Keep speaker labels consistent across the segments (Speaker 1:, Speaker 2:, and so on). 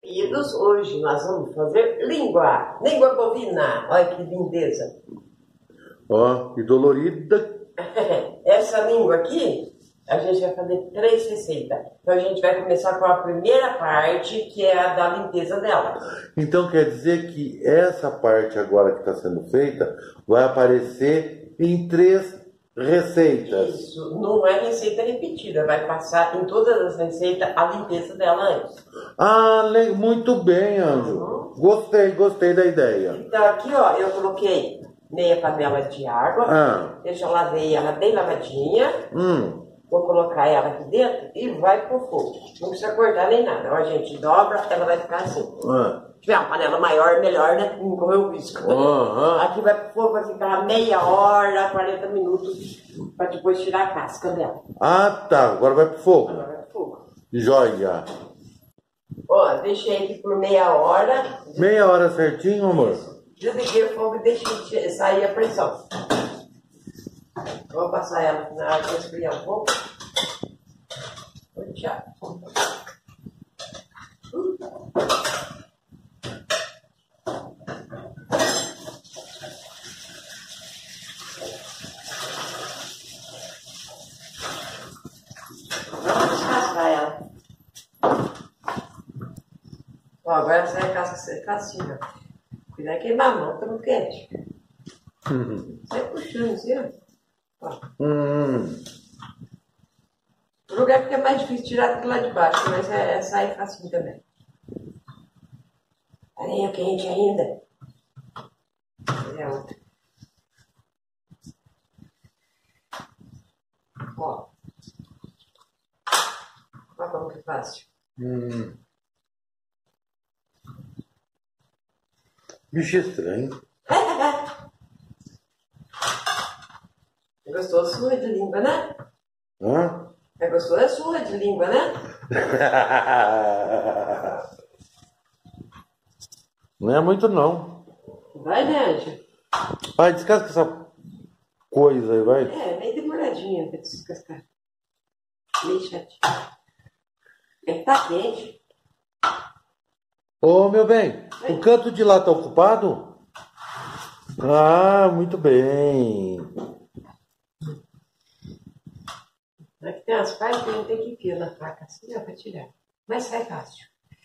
Speaker 1: Queridos, hoje nós vamos fazer língua bovina. Olha que lindeza.
Speaker 2: Ó, e dolorida.
Speaker 1: Essa língua aqui, a gente vai fazer 3 receitas. Então a gente vai começar com a primeira parte, que é a da limpeza dela.
Speaker 2: Então quer dizer que essa parte agora que está sendo feita vai aparecer em 3 receitas.
Speaker 1: Isso, não é receita repetida, vai passar em todas as receitas a limpeza dela antes.
Speaker 2: Ah, muito bem, Anjo. Gostei da ideia.
Speaker 1: Então aqui, ó, eu coloquei meia panela de água. Eu já lavei ela bem lavadinha. Vou colocar ela aqui dentro e vai pro fogo. Não precisa cortar nem nada. Ó, a gente dobra, ela vai ficar assim. Se tiver uma panela maior, melhor, né? Como eu risco. Aqui vai pro fogo, vai ficar meia hora, 40 minutos, pra depois tirar a casca dela.
Speaker 2: Ah, tá. Agora vai pro fogo.
Speaker 1: Agora vai pro fogo.
Speaker 2: Joia.
Speaker 1: Ó, deixei aqui por meia hora.
Speaker 2: Meia hora certinho, amor?
Speaker 1: Desliguei o fogo e deixei sair a pressão. Vou passar ela na água para esfriar um pouco. Tchau. Vamos descascar ela. Ó, agora sai a casca assim, ó. Cuidado de queimar a mão, tá no quente. Sai puxando assim, ó. O lugar fica mais difícil tirar do que lá de baixo, mas sai facinho também. Areia quente ainda. É outra. Ó. Olha como que fácil.
Speaker 2: Bicho estranho.
Speaker 1: É gostoso surra de língua, né?
Speaker 2: Hã?
Speaker 1: É gostoso surra de língua, né?
Speaker 2: Não é muito, não.
Speaker 1: Vai, né, Anjo?
Speaker 2: Vai, descasca essa coisa aí, vai.
Speaker 1: É, meio demoradinha pra descascar. Meio chatinho. É que tá quente.
Speaker 2: Ô, meu bem, o canto de lá tá ocupado? Ah, muito bem.
Speaker 1: Aqui tem as partes que a gente tem que enfiar na faca assim, ó, pra tirar. Mas sai fácil.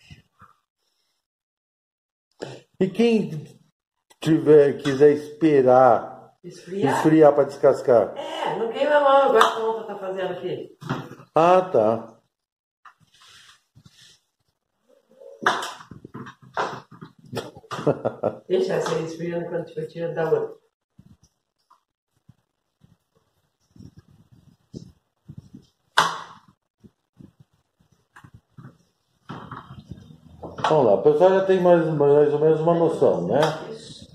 Speaker 2: E quem quiser esperar esfriar para descascar?
Speaker 1: É, não queima a mão, igual a ponta tá fazendo aqui.
Speaker 2: Ah, tá.
Speaker 1: Deixa essa aí esfriando quando estiver tirando da outra.
Speaker 2: Vamos lá, o pessoal já tem mais ou menos uma noção, né?
Speaker 1: Isso.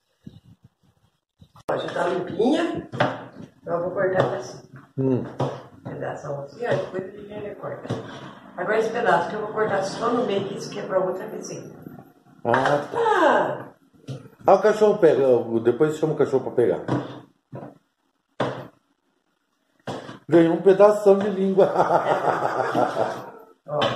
Speaker 1: Ó, já tá limpinha. Então eu vou cortar assim. Pedação assim, ó, depois a gente corta. Agora esse pedaço que eu vou cortar só no meio, que isso aqui é pra outra receita.
Speaker 2: Ah, tá. Ah, o cachorro pega, depois chama o cachorro para pegar. Ganhou um pedaço de língua.
Speaker 1: Ó.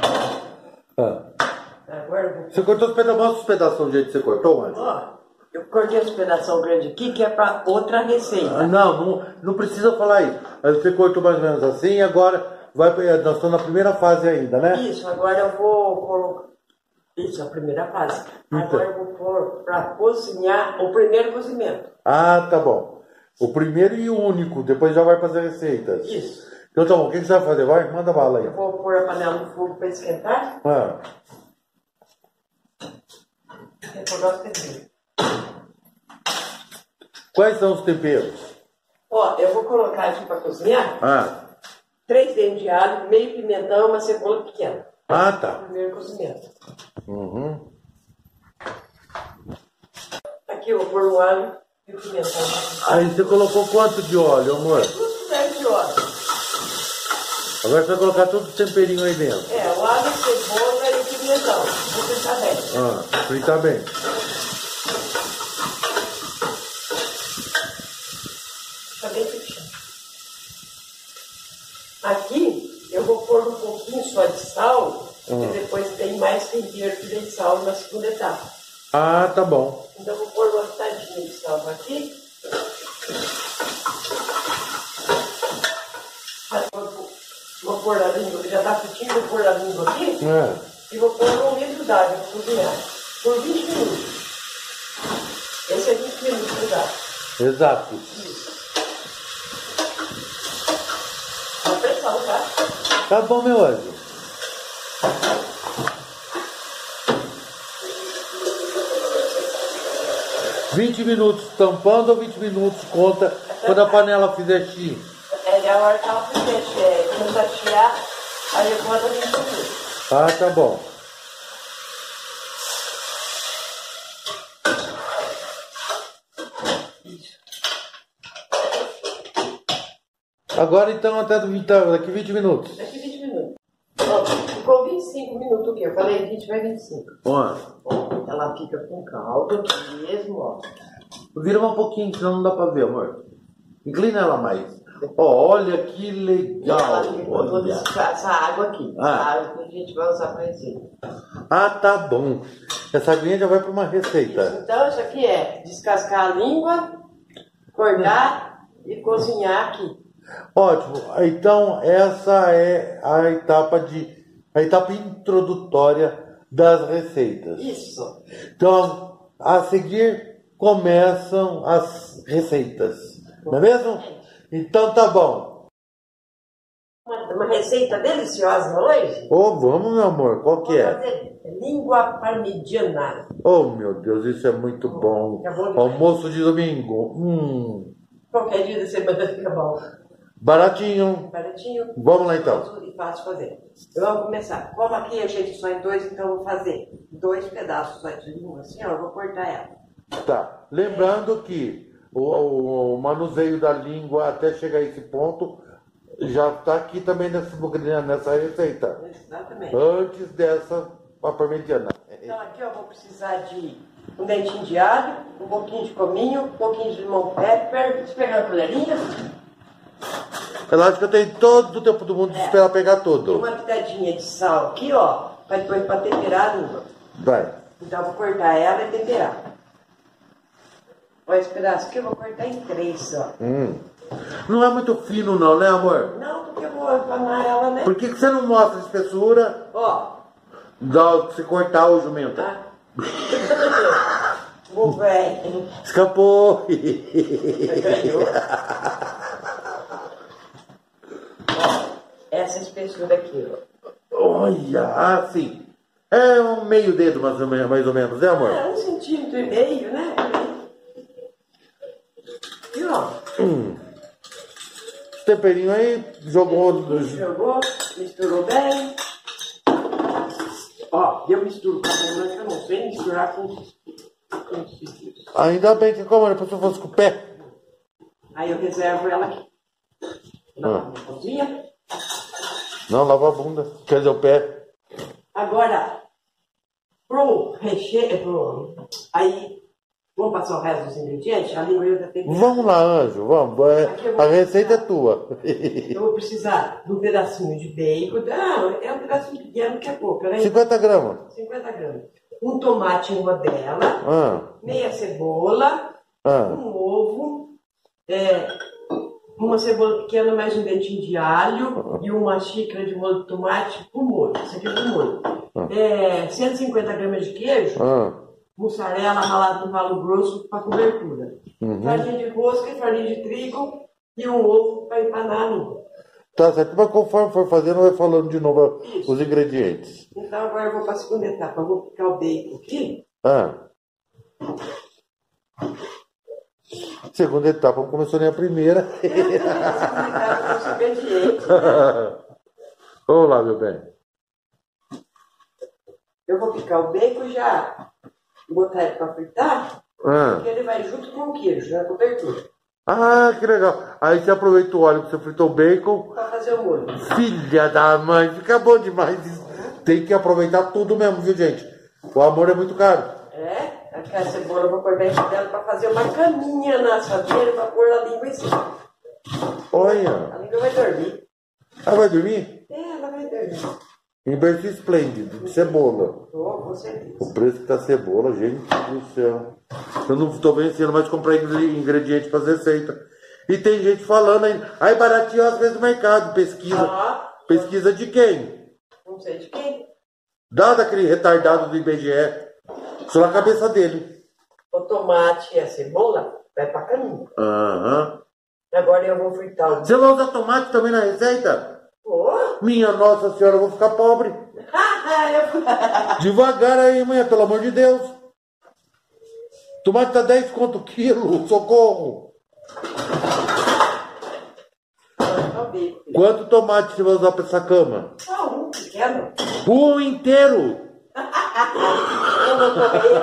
Speaker 1: Agora eu vou...
Speaker 2: Você cortou os pedaços, mostra os pedaços do jeito que você cortou antes.
Speaker 1: Ó, eu cortei os pedaços grandes aqui, que é para outra receita.
Speaker 2: Não precisa falar isso. Aí você cortou mais ou menos assim e agora nós estamos na primeira fase ainda, né?
Speaker 1: Isso, agora eu vou colocar. Isso, a primeira fase. Agora eu vou pôr para cozinhar o primeiro cozimento.
Speaker 2: Ah, tá bom. O primeiro e o único, depois já vai fazer receitas.
Speaker 1: Isso.
Speaker 2: Então tá bom, o que você vai fazer? Vai, manda bala aí.
Speaker 1: Eu vou pôr a panela no fogo para esquentar. Refogar os temperos.
Speaker 2: Quais são os temperos?
Speaker 1: Ó, eu vou colocar aqui para cozinhar 3 dentes de alho, meio pimentão e uma cebola pequena.
Speaker 2: Ah, tá.
Speaker 1: Primeiro cozimento. Aqui eu vou pôr o alho e o pimentão.
Speaker 2: Aí você colocou quanto de óleo, amor?
Speaker 1: 2 colheres de óleo.
Speaker 2: Agora você vai colocar todo o temperinho aí dentro.
Speaker 1: É, o alho, cebola e o pimentão. Vou fritar bem.
Speaker 2: Fritar bem.
Speaker 1: Tá bem fritinho. Aqui eu vou pôr um pouquinho só de sal, e depois tem mais seguir de sal na segunda etapa.
Speaker 2: Ah, tá bom.
Speaker 1: Então vou pôr uma pitadinha de sal aqui. Vou pôr a língua, que já está fritinho, vou pôr a língua aqui. E vou pôr 1 litro d'água para cozinhar. Por 20 minutos. Esse é 20 minutos de água.
Speaker 2: Exato.
Speaker 1: Isso. A pressão, tá?
Speaker 2: Tá bom, meu anjo. $20 minutos tampando ou 20 minutos conta quando a panela fizer chi?
Speaker 1: É a hora que ela fizer, começar a chiar, aí eu boto 20 minutos.
Speaker 2: Ah, tá bom.
Speaker 1: Isso.
Speaker 2: Agora então até daqui 20 minutos.
Speaker 1: Daqui 20 minutos. Ó, ficou 25 minutos aqui. Eu falei 20 vai 25.
Speaker 2: Ó,
Speaker 1: Ela fica com caldo aqui mesmo, ó.
Speaker 2: vira um pouquinho, senão não dá pra ver, amor. Inclina ela mais. Ó, olha que legal.
Speaker 1: Ela fica com toda
Speaker 2: Olha.
Speaker 1: essa água aqui.
Speaker 2: Ah.
Speaker 1: A água que a gente vai usar para receita.
Speaker 2: Ah, tá bom. Essa aguinha já vai para uma receita.
Speaker 1: Então, isso aqui é descascar a língua, cortar e cozinhar aqui.
Speaker 2: Ótimo. Então, essa é a etapa introdutória das receitas.
Speaker 1: Isso.
Speaker 2: Então, a seguir começam as receitas. Não é mesmo? Então tá bom.
Speaker 1: Uma receita deliciosa hoje.
Speaker 2: Ô, vamos, meu amor. Qual que
Speaker 1: Vou
Speaker 2: é?
Speaker 1: fazer língua parmigiana.
Speaker 2: Oh, meu Deus, isso é muito bom.
Speaker 1: É bom demais.
Speaker 2: Almoço de domingo.
Speaker 1: Qualquer dia da semana fica bom.
Speaker 2: Baratinho.
Speaker 1: Baratinho.
Speaker 2: Vamos lá então.
Speaker 1: E fácil de fazer. Eu vou começar. Como aqui a gente só em 2, então eu vou fazer 2 pedaços só de língua. Assim, ó, eu vou cortar ela.
Speaker 2: Tá. Lembrando que o manuseio da língua até chegar a esse ponto já está aqui também nessa receita.
Speaker 1: Exatamente.
Speaker 2: Antes dessa parmegiana.
Speaker 1: Então aqui eu vou precisar de um dentinho de alho, um pouquinho de cominho, um pouquinho de limão pepper. Deixa eu pegar uma colherinha.
Speaker 2: É lógico que eu tenho todo o tempo do mundo de esperar pegar
Speaker 1: E
Speaker 2: tudo.
Speaker 1: uma pitadinha de sal aqui, ó, para temperar a língua.
Speaker 2: Vai.
Speaker 1: Então eu vou cortar ela e temperar. Olha esse pedaço aqui, eu vou cortar em 3 só.
Speaker 2: Não é muito fino não, né, amor?
Speaker 1: Não, porque eu vou empanar ela, né?
Speaker 2: Por que você não mostra a espessura
Speaker 1: Ó,
Speaker 2: da se cortar o jumento?
Speaker 1: tá? O velho.
Speaker 2: Escapou.
Speaker 1: Ó, essa espessura aqui, ó.
Speaker 2: Olha, assim. É um meio dedo mais ou menos, né, amor?
Speaker 1: É, 1,5 centímetros, né? E ó.
Speaker 2: Esse temperinho aí jogou.
Speaker 1: Jogou, misturou bem. Ó, eu misturo com a mão, mas eu não sei misturar com isso.
Speaker 2: Ainda bem que como depois se eu fosse com o pé.
Speaker 1: Aí eu reservo ela aqui. Na minha cozinha.
Speaker 2: Não, lava a bunda. Quer dizer, o pé.
Speaker 1: Agora, pro recheio, aí, vamos passar o resto dos ingredientes? A língua já tem que...
Speaker 2: Vamos lá, Anjo, vamos. A receita é tua.
Speaker 1: Eu vou precisar de um pedacinho de bacon. Não, é um pedacinho pequeno que é pouco, né?
Speaker 2: 50 gramas.
Speaker 1: 50 gramas. Um tomate em rodela, meia cebola, um ovo, uma cebola pequena, mais um dentinho de alho e uma xícara de molho de tomate pro molho. Isso aqui é pro molho. 150 gramas de queijo, mussarela ralada no ralo grosso para cobertura. Farinha de rosca e farinha de trigo e um ovo para empanar a língua.
Speaker 2: Tá certo, mas conforme for fazendo, vai falando de novo os ingredientes.
Speaker 1: Então agora eu vou para a segunda etapa. Eu vou picar o bacon aqui.
Speaker 2: Segunda etapa, não começou nem a primeira. Vamos lá, meu bem.
Speaker 1: Eu vou picar o bacon e já botar ele para fritar, porque ele vai junto com o queijo, na cobertura.
Speaker 2: Ah, que legal. Aí você aproveita o óleo que você fritou o bacon.
Speaker 1: Para fazer o molho.
Speaker 2: Filha da mãe, fica bom demais. Tem que aproveitar tudo mesmo, viu, gente? O amor é muito caro.
Speaker 1: Aqui a cebola eu vou cortar em dela para fazer uma caminha na assadeira para pôr a língua em cima.
Speaker 2: Olha.
Speaker 1: A língua vai dormir.
Speaker 2: Ela vai dormir?
Speaker 1: Ela vai dormir.
Speaker 2: Em berço esplêndido, de cebola.
Speaker 1: Com certeza.
Speaker 2: O preço que tá cebola, gente do céu. Eu não tô vencendo mais de comprar ingrediente para receita. E tem gente falando ainda. Aí barateou às vezes o mercado. Pesquisa. Pesquisa de quem?
Speaker 1: Não sei de quem.
Speaker 2: Dado aquele retardado do IBGE. Só na cabeça dele.
Speaker 1: O tomate e a cebola vai pra caminho.
Speaker 2: Aham.
Speaker 1: Agora eu vou fritar o...
Speaker 2: Você vai usar tomate também na receita?
Speaker 1: Oh.
Speaker 2: Minha Nossa Senhora, eu vou ficar pobre. Devagar aí, manhã, pelo amor de Deus. Tomate tá 10 conto o quilo, socorro. Quanto tomate você vai usar pra essa cama?
Speaker 1: Só um pequeno.
Speaker 2: Um inteiro.
Speaker 1: Eu vou comer.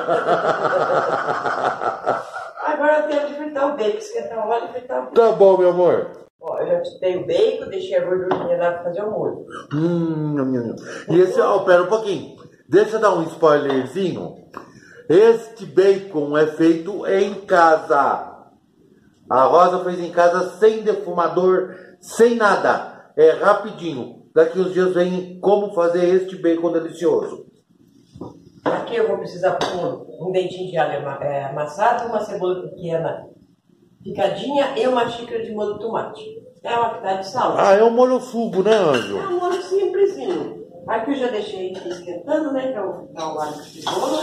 Speaker 1: Agora eu tenho que fritar o bacon, esquentar o óleo e fritar o bacon.
Speaker 2: Tá bom, meu amor.
Speaker 1: Ó, eu já dei o bacon, deixei a gordurinha lá pra fazer o molho.
Speaker 2: E esse, pera um pouquinho. Deixa eu dar um spoilerzinho. Este bacon é feito em casa. A Rosa fez em casa sem defumador, sem nada. É rapidinho. Daqui uns dias vem como fazer este bacon delicioso.
Speaker 1: Aqui eu vou precisar pôr um dentinho de alho amassado, uma cebola pequena picadinha e uma xícara de molho de tomate. É uma pitada de sal.
Speaker 2: Ah, é um molho sugo, né, Anjo?
Speaker 1: É um molho simplesinho. Aqui eu já deixei esquentando, né? Pra eu fritar o alho com cebola.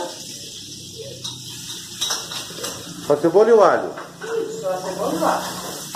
Speaker 2: A cebola e o alho.
Speaker 1: Isso, a cebola e o alho.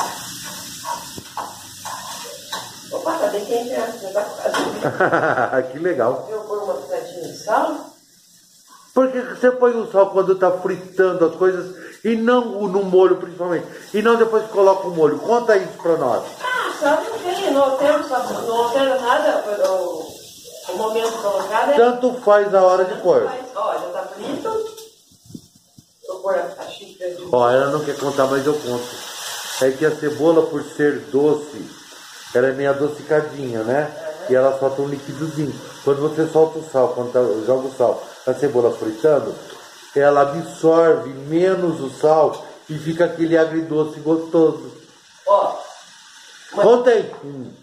Speaker 1: Opa, tá bem quente, né? Já tá quase.
Speaker 2: Que legal.
Speaker 1: Eu vou pôr uma pitadinha de sal.
Speaker 2: Por que você põe o sal quando tá fritando as coisas e não no molho, principalmente? E não depois que coloca o molho? Conta isso pra nós.
Speaker 1: Ah, sal não tem, não altera nada. O momento de colocar, né?
Speaker 2: Tanto faz a hora de pôr.
Speaker 1: Ó, já tá frito. Vou pôr a xícara de...
Speaker 2: Ó, ela não quer contar, mas eu conto. É que a cebola, por ser doce, ela é meio adocicadinha, né? E ela solta um liquidozinho. Quando você solta o sal, quando joga o sal, a cebola fritando, ela absorve menos o sal e fica aquele agridoce gostoso.
Speaker 1: Ó.
Speaker 2: Conta aí.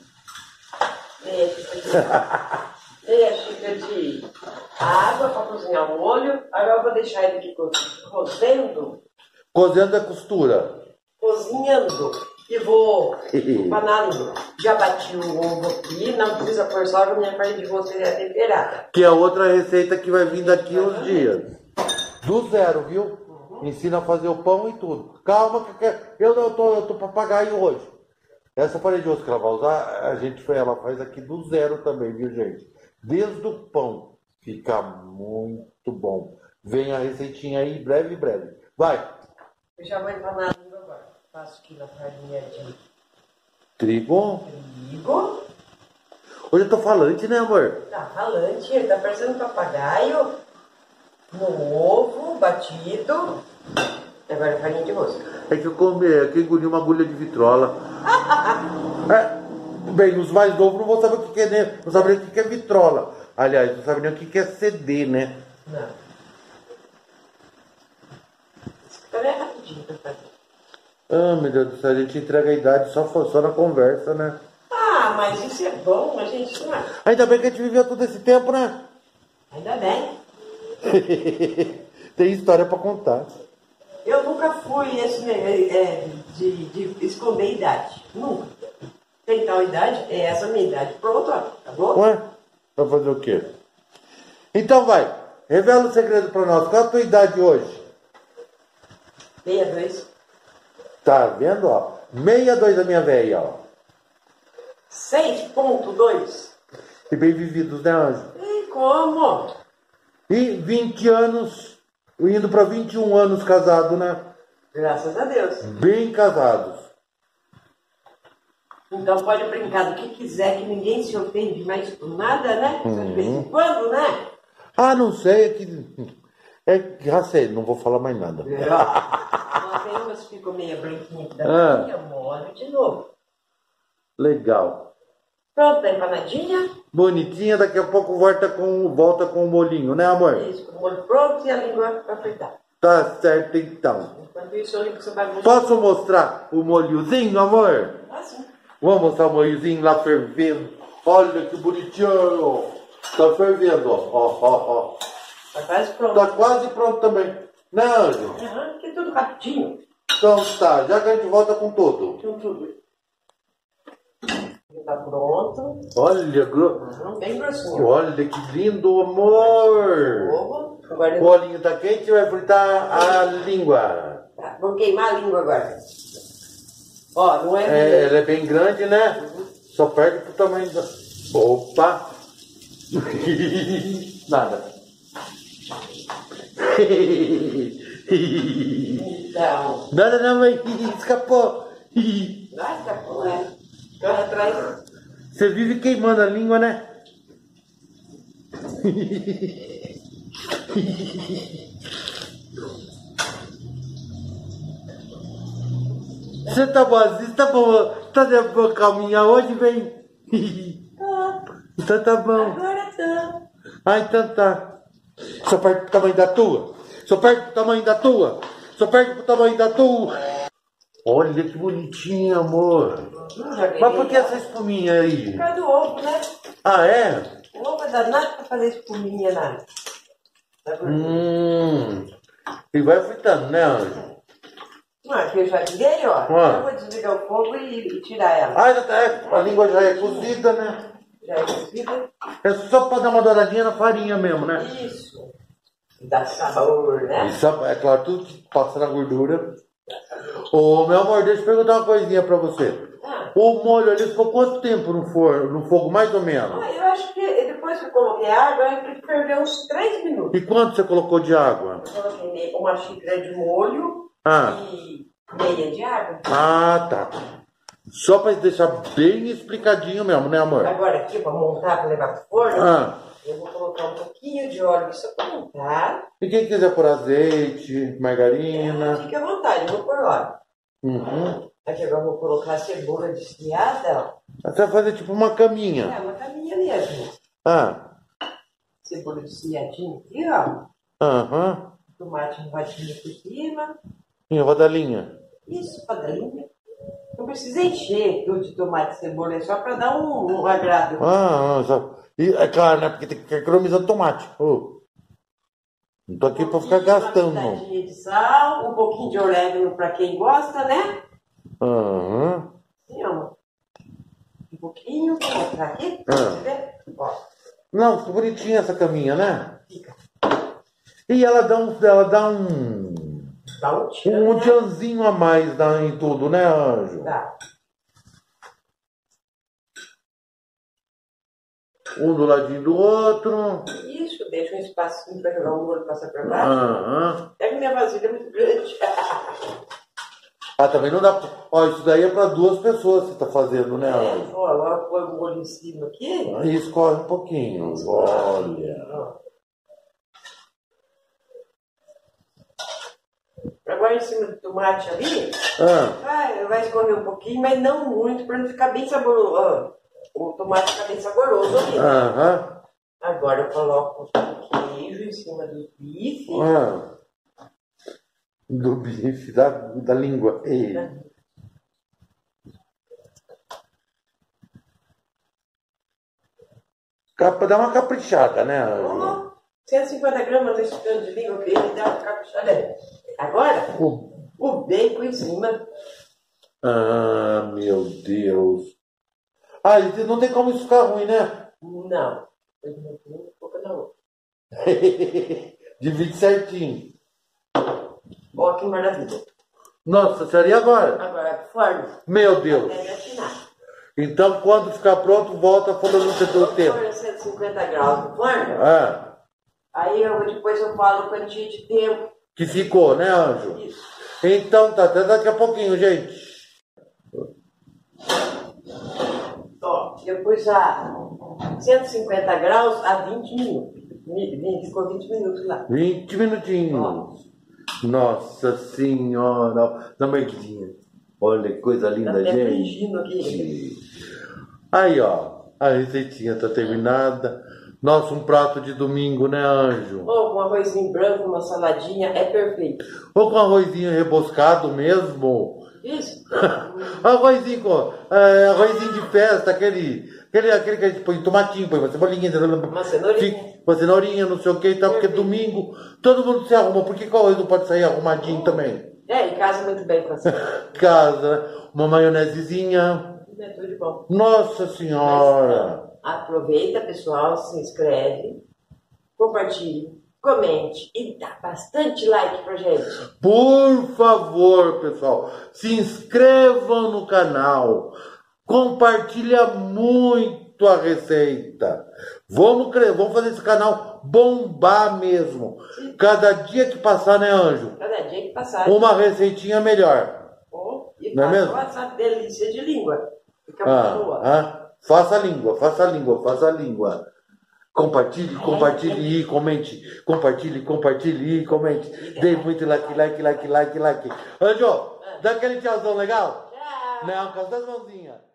Speaker 1: Meia xícara de água para cozinhar o molho. Agora eu vou deixar ele aqui cozendo.
Speaker 2: Cozendo a costura.
Speaker 1: Cozinhando. E vou empanando. Já bati o ovo aqui. Não precisa pôr sal, a minha carne de você é temperada.
Speaker 2: Que é outra receita que vai vir daqui uns dias. Do zero, viu? Ensina a fazer o pão e tudo. Calma, que eu tô papagaio hoje. Essa parede de osso que ela vai usar, ela faz aqui do zero também, viu, gente? Desde o pão. Fica muito bom. Vem a receitinha aí, breve. Vai.
Speaker 1: Eu já vou empanar a língua agora. Faço aqui na farinha de
Speaker 2: trigo.
Speaker 1: Hoje
Speaker 2: eu tô falante, né, amor?
Speaker 1: Tá falante, tá parecendo um papagaio. No ovo batido. Agora farinha de rosca.
Speaker 2: É que eu engoli uma agulha de vitrola. Bem, os mais novos não vão saber o que é, né? Não sabem nem o que é vitrola. Aliás, não sabem nem o que é CD, né?
Speaker 1: Não. Isso também é rapidinho pra fazer.
Speaker 2: Ah, meu Deus do céu, a gente entrega a idade só na conversa, né?
Speaker 1: Ah, mas isso é bom, a gente não é.
Speaker 2: Ainda bem que a gente viveu todo esse tempo, né?
Speaker 1: Ainda bem.
Speaker 2: Tem história pra contar.
Speaker 1: Eu nunca fui de esconder idade. Nunca. Tem tal idade, é essa a minha idade. Pronto, ó, acabou?
Speaker 2: Ué? Vai fazer o quê? Então vai, revela o segredo pra nós. Qual a tua idade hoje?
Speaker 1: 62.
Speaker 2: Tá vendo, ó? 62 a minha velha, ó.
Speaker 1: 6.2.
Speaker 2: E bem vividos, né, Anjo?
Speaker 1: E como?
Speaker 2: E 20 anos, indo para 21 anos casado, né?
Speaker 1: Graças a Deus.
Speaker 2: Bem casados.
Speaker 1: Então pode brincar do que quiser, que ninguém se ofende mais por nada, né? De vez em quando, né?
Speaker 2: Ah, não sei, já sei, não vou falar mais nada.
Speaker 1: Não tem umas que ficam meio branquinhas da farinha, molho de novo.
Speaker 2: Legal.
Speaker 1: Pronto, tá empanadinha.
Speaker 2: Bonitinha, daqui a pouco volta com o molhinho, né, amor?
Speaker 1: Isso, com o molho pronto e a língua para fritar.
Speaker 2: Tá certo, então.
Speaker 1: Enquanto isso, eu limpo essa bagunça.
Speaker 2: Posso mostrar o molhozinho, amor?
Speaker 1: Ah, sim.
Speaker 2: Vamos mostrar o molhozinho lá fervendo. Olha que bonitinho. Tá fervendo, ó.
Speaker 1: Tá quase pronto.
Speaker 2: Tá quase pronto também. Né, Anjo?
Speaker 1: Aham, que tudo rapidinho.
Speaker 2: Então tá, já que a gente volta com tudo.
Speaker 1: Com tudo. Já tá pronto.
Speaker 2: Olha,
Speaker 1: Bem grossinho.
Speaker 2: olha que lindo, amor.
Speaker 1: Ovo. Agora
Speaker 2: O olhinho tá quente, vai fritar a língua.
Speaker 1: tá, vou queimar a língua agora. Ó, não é...
Speaker 2: É, ela é bem grande, né? Só perde pro tamanho da... Opa! Nada.
Speaker 1: Então...
Speaker 2: Nada não, mas escapou.
Speaker 1: Nossa, pô, é. Corre atrás.
Speaker 2: Você vive queimando a língua, né? Você tá boazinha? Tá bom? Tá de boa calminha hoje, vem? Então tá bom.
Speaker 1: Agora tá.
Speaker 2: Ah, então tá. Só perde pro tamanho da tua. Só perde pro tamanho da tua. Só perde pro tamanho da tua. Olha que bonitinho, amor. Mas por que essa espuminha aí?
Speaker 1: Por causa do ovo, né?
Speaker 2: Ah, é?
Speaker 1: O ovo é danado pra fazer espuminha na...
Speaker 2: E vai fritando, né, Anjo?
Speaker 1: Aqui eu já tirei, ó.
Speaker 2: Ah.
Speaker 1: Eu vou desligar o fogo e tirar ela.
Speaker 2: Ah, a língua já é cozida, né?
Speaker 1: Já é cozida.
Speaker 2: É só pra dar uma douradinha na farinha mesmo, né?
Speaker 1: Isso. Dá sabor, né?
Speaker 2: Isso, é claro, tudo que passa na gordura. Ô, meu amor, deixa eu perguntar uma coisinha pra você. O molho ali ficou quanto tempo no forno, no fogo, mais ou menos?
Speaker 1: Eu acho que depois que eu coloquei água, eu ferveu uns 3 minutos.
Speaker 2: E quanto você colocou de água?
Speaker 1: Eu coloquei uma xícara de molho e meia de água.
Speaker 2: Ah, tá. Só pra deixar bem explicadinho mesmo, né, amor?
Speaker 1: Agora aqui, pra montar, pra levar pro forno, eu vou colocar um pouquinho de óleo só pra montar.
Speaker 2: E quem quiser pôr azeite, margarina...
Speaker 1: Fique à vontade, eu vou pôr óleo.
Speaker 2: Uhum.
Speaker 1: Aqui agora eu vou colocar a cebola desfiada, ó.
Speaker 2: Você vai fazer tipo uma caminha.
Speaker 1: É, uma caminha mesmo. Cebola desfiadinha aqui, ó.
Speaker 2: Aham.
Speaker 1: Tomate enroladinho por cima.
Speaker 2: Em rodelinha.
Speaker 1: Isso, rodelinha. Não precisa encher tudo de tomate e cebola, é só para dar um agrado.
Speaker 2: E, é claro, né? Porque tem que economizar tomate. Não tô aqui para ficar gastando, não.
Speaker 1: Uma pitadinha de sal, um pouquinho de orégano para quem gosta, né? Sim, ó. Um pouquinho, vou mostrar aqui, pra você ver. Ó.
Speaker 2: Não, ficou bonitinha essa caminha, né?
Speaker 1: Fica.
Speaker 2: E ela dá um
Speaker 1: tchan,
Speaker 2: tchanzinho a mais em tudo, né, Anjo?
Speaker 1: Dá.
Speaker 2: Um do ladinho do outro.
Speaker 1: Isso, deixa um espacinho para jogar o molho passar para baixo. Pega minha vasilha, é muito grande.
Speaker 2: Também não dá. Ó, isso daí é para 2 pessoas que você tá fazendo, né, Anjo?
Speaker 1: Ó, agora põe o molho em cima aqui.
Speaker 2: Aí escorre um pouquinho. Olha.
Speaker 1: Agora em cima do tomate ali, vai escorrer um pouquinho, mas não muito, para não ficar bem saboroso. O tomate fica bem saboroso ali. Agora eu coloco o queijo em cima do bife.
Speaker 2: Do bife, da língua. Dá uma caprichada, né?
Speaker 1: 150 gramas desse tanto de língua que ele dá uma caprichada. Agora, o bacon em cima.
Speaker 2: Meu Deus. Não tem como isso ficar ruim, né?
Speaker 1: Não.
Speaker 2: Divide certinho.
Speaker 1: Ó, que maravilha.
Speaker 2: Nossa senhora, e agora?
Speaker 1: Agora pro forno.
Speaker 2: Meu Deus. Então, quando ficar pronto, volta falando do tempo.
Speaker 1: 150 graus no forno. Aí depois eu falo quantia de tempo.
Speaker 2: Que ficou, né, Anjo?
Speaker 1: Isso.
Speaker 2: Então tá, até daqui a pouquinho, gente.
Speaker 1: Ó, eu pus a 150 graus a 20 minutos. Ficou 20 minutos lá.
Speaker 2: 20 minutinhos. Ó. Nossa Senhora. Dá uma merdinha. Olha que coisa linda, gente.
Speaker 1: Aqui.
Speaker 2: Aí, ó. A receitinha tá terminada. Nossa, um prato de domingo, né, Anjo?
Speaker 1: Ou com arrozinho branco, uma saladinha, é perfeito.
Speaker 2: Ou com arrozinho rebuscado mesmo.
Speaker 1: Isso.
Speaker 2: arrozinho de festa, Aquele que a gente põe tomatinho, põe uma cebolinha, uma cenourinha, não sei o que e tal, porque domingo todo mundo se arruma, porque qual não pode sair arrumadinho também?
Speaker 1: E casa muito bem com você.
Speaker 2: Casa, uma maionesezinha.
Speaker 1: É tudo de bom.
Speaker 2: Nossa Senhora!
Speaker 1: Mas, aproveita, pessoal, se inscreve, compartilhe, comente e dá bastante like pra gente.
Speaker 2: Por favor, pessoal, se inscrevam no canal. Compartilha muito a receita. Vamos fazer esse canal bombar mesmo. Sim. Cada dia que passar, né, Anjo?
Speaker 1: Cada dia que passar.
Speaker 2: Uma receitinha melhor.
Speaker 1: E
Speaker 2: não é mesmo?
Speaker 1: Essa delícia de língua. Fica muito boa.
Speaker 2: Faça a língua. Compartilhe e comente. Compartilhe e comente. Dê muito like. Anjo, dá aquele tchauzão legal?
Speaker 1: Tchau.
Speaker 2: Não, com as duas mãozinhas.